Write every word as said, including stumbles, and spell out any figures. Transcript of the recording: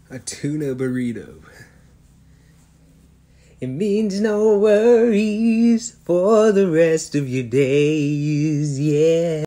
A tuna burrito. It means no worries for the rest of your days, yeah.